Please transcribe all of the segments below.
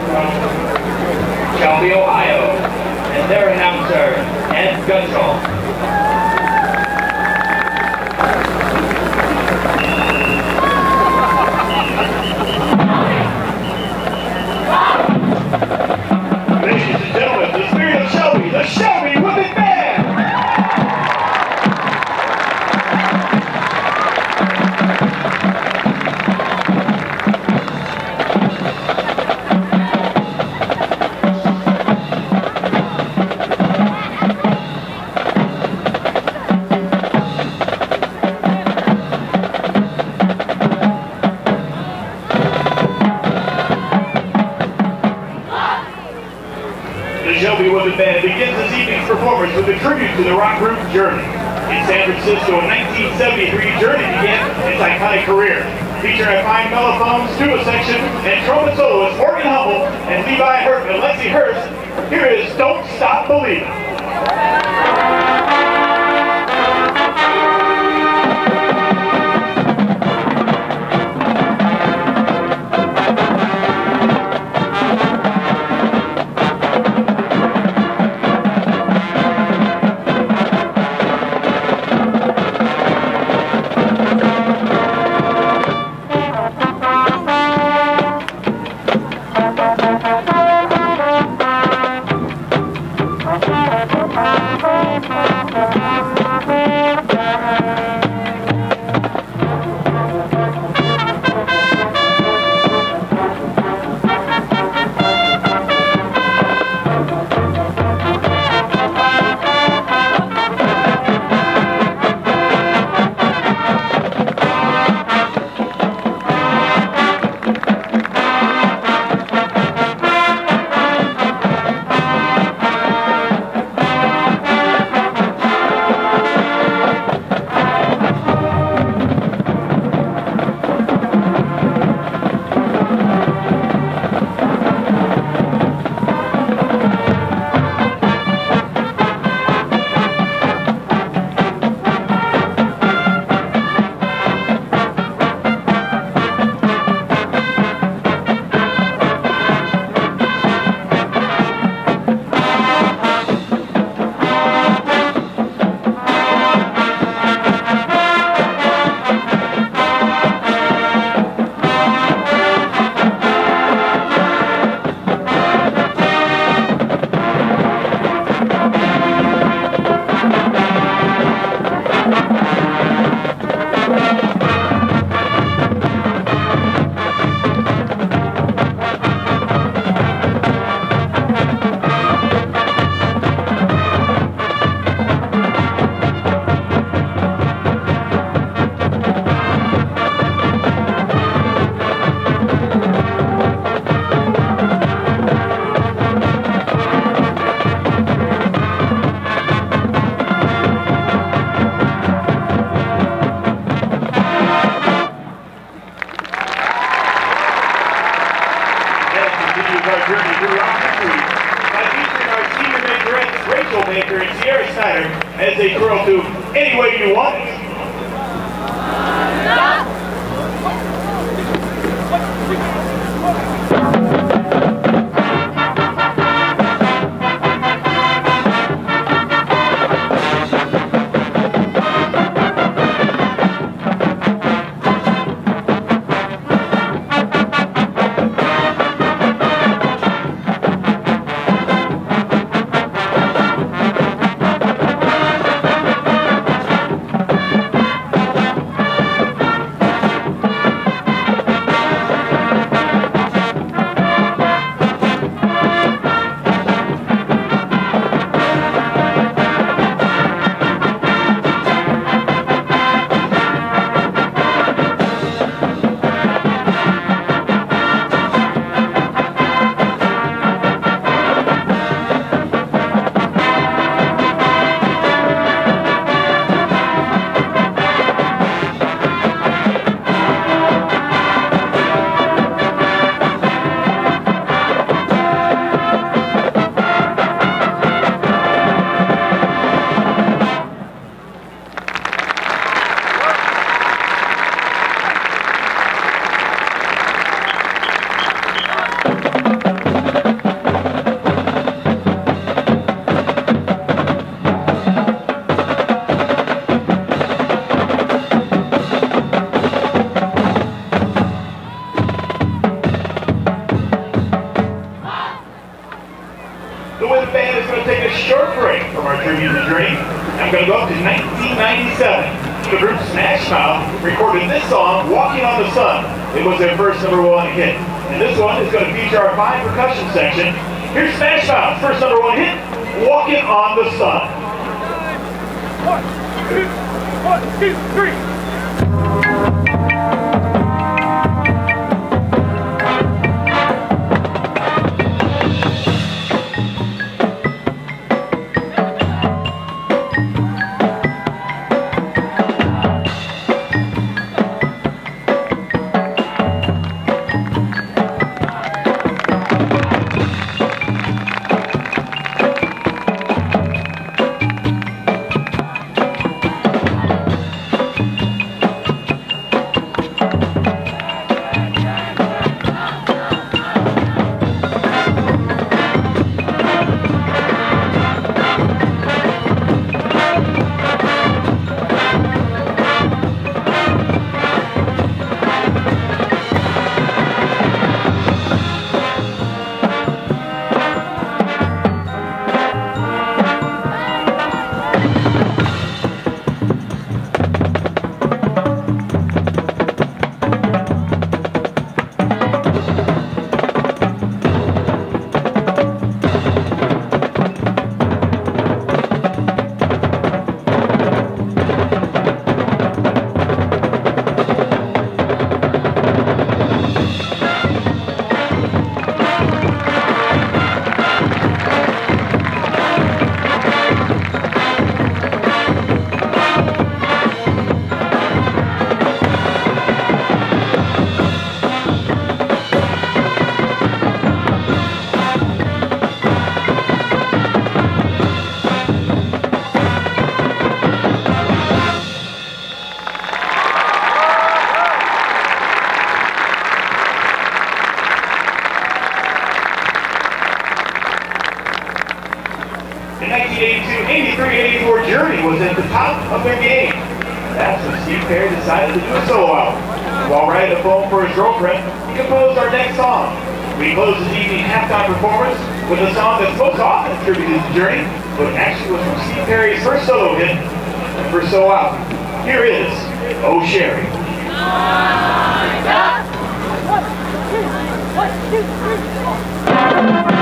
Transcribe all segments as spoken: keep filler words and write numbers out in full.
from Shelby, Ohio, and their announcer, Ed Gutschall. Ladies and gentlemen, the spirit of Shelby, the Shelby Women Band! The Shelby Women Band begins this evening's performance with a tribute to the rock group Journey. In San Francisco in nineteen seventy-tee, Journey began its iconic career, featuring a fine mellophones, duo section, and trumpet soloists Morgan Humble and Levi Hurt and Leslie Hurst. Here is Don't Stop Believing. As they twirl to Any Way You Want It. The Wind Band is going to take a short break from our tribute to Journey. I'm going to go up to nineteen ninety-seven. The group Smash Mouth recorded this song, Walking on the Sun. It was their first number one hit. And this one is going to feature our fine percussion section. Here's Smash Mouth, first number one hit, Walking on the Sun. One, two, one, two, three. In nineteen eighty-two, eighty-three, eighty-four, Journey was at the top of their game. That's when Steve Perry decided to do a solo album. While writing the phone for his girlfriend, he composed our next song. We closed this evening halftime performance with a song that's most often attributed to Journey, but actually was from Steve Perry's first solo hit and first solo album. Here is Oh Sherry. One, two, three.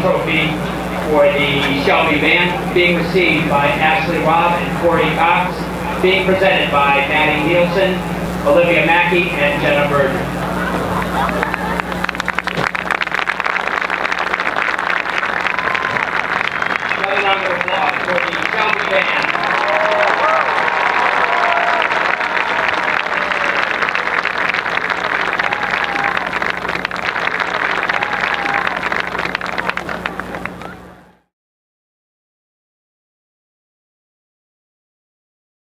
trophy for the Shelby Band, being received by Ashley Robb and Corey Cox, being presented by Maddie Nielsen, Olivia Mackey, and Jenna Berger. Another round of applause for the Shelby Band.